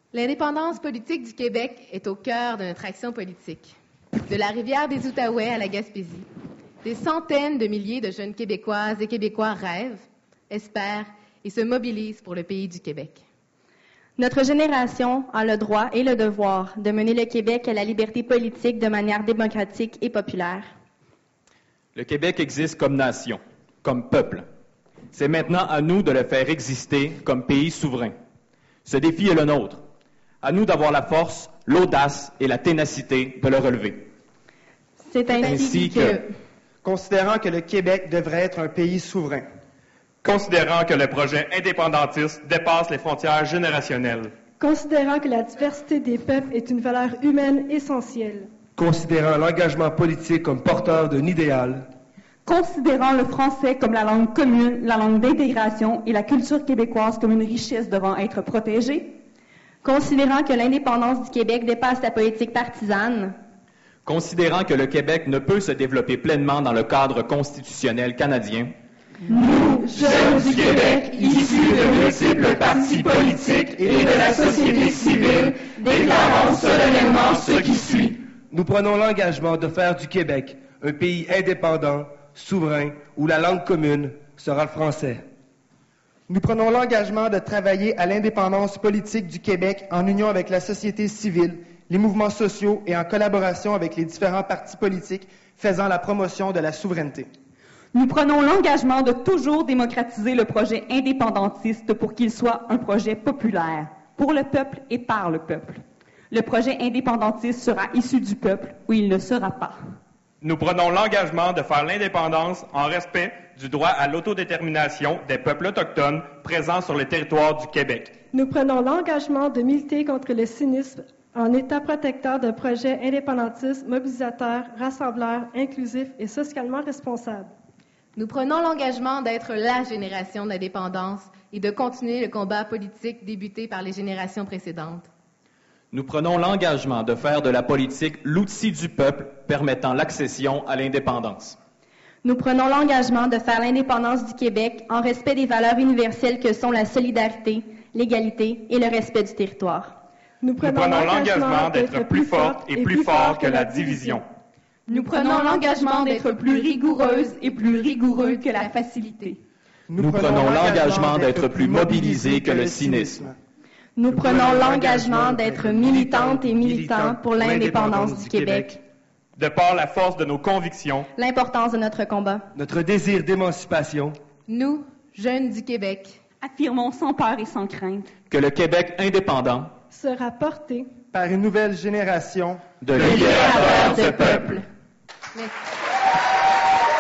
L'indépendance politique du Québec est au cœur de notre action politique. De la rivière des Outaouais à la Gaspésie, des centaines de milliers de jeunes Québécoises et Québécois rêvent, espèrent et se mobilisent pour le pays du Québec. Notre génération a le droit et le devoir de mener le Québec à la liberté politique de manière démocratique et populaire. Le Québec existe comme nation, comme peuple. C'est maintenant à nous de le faire exister comme pays souverain. Ce défi est le nôtre. À nous d'avoir la force, l'audace et la ténacité de le relever. C'est ainsi que... Considérant que le Québec devrait être un pays souverain. Considérant que le projet indépendantiste dépasse les frontières générationnelles. Considérant que la diversité des peuples est une valeur humaine essentielle. Considérant l'engagement politique comme porteur d'un idéal. Considérant le français comme la langue commune, la langue d'intégration et la culture québécoise comme une richesse devant être protégée. Considérant que l'indépendance du Québec dépasse la politique partisane. Considérant que le Québec ne peut se développer pleinement dans le cadre constitutionnel canadien. Nous, jeunes du Québec, issus de multiples partis politiques et de la société civile, déclarons solennellement ce qui suit. Nous prenons l'engagement de faire du Québec un pays indépendant, souverain, où la langue commune sera le français. Nous prenons l'engagement de travailler à l'indépendance politique du Québec en union avec la société civile, les mouvements sociaux et en collaboration avec les différents partis politiques faisant la promotion de la souveraineté. Nous prenons l'engagement de toujours démocratiser le projet indépendantiste pour qu'il soit un projet populaire, pour le peuple et par le peuple. Le projet indépendantiste sera issu du peuple ou il ne sera pas. Nous prenons l'engagement de faire l'indépendance en respect du droit à l'autodétermination des peuples autochtones présents sur le territoire du Québec. Nous prenons l'engagement de militer contre le cynisme en état protecteur d'un projet indépendantiste, mobilisateur, rassembleur, inclusif et socialement responsable. Nous prenons l'engagement d'être la génération de l'indépendance et de continuer le combat politique débuté par les générations précédentes. Nous prenons l'engagement de faire de la politique l'outil du peuple permettant l'accession à l'indépendance. Nous prenons l'engagement de faire l'indépendance du Québec en respect des valeurs universelles que sont la solidarité, l'égalité et le respect du territoire. Nous prenons l'engagement d'être plus forte et plus fort que la division. Nous prenons l'engagement d'être plus rigoureuse et plus rigoureux que la facilité. Nous prenons l'engagement d'être plus mobilisés que le cynisme. Nous prenons l'engagement d'être militantes et militants pour l'indépendance du Québec. De par la force de nos convictions, l'importance de notre combat, notre désir d'émancipation, nous, jeunes du Québec, affirmons sans peur et sans crainte que le Québec indépendant sera porté par une nouvelle génération de libérateurs de peuple. Merci.